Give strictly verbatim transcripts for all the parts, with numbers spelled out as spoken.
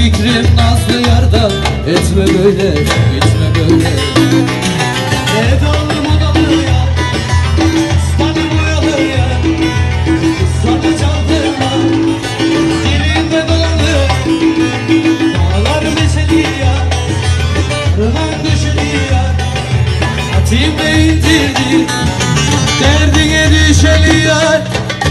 fikrim nazlı yarda. Etme böyle, gitme böyle. Edalı modalı ya, ıslanır boyalı ya, ıslanır çaldırma, dilinde dolanır. Dağlar meşeli ya, rıman düşülü ya, atimde indirdi, derdine düşeli ya.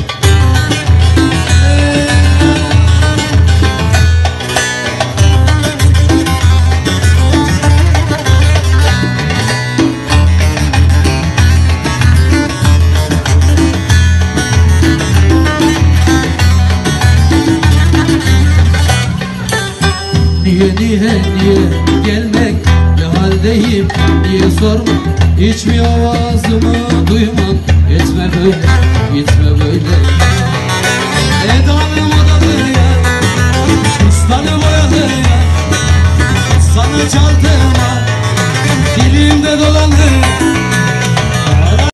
Niye niye niye gelmek ne haldeyim, niye sorma, hiç mi avazımı duymam. Etme böyle, gitme böyle. Edalı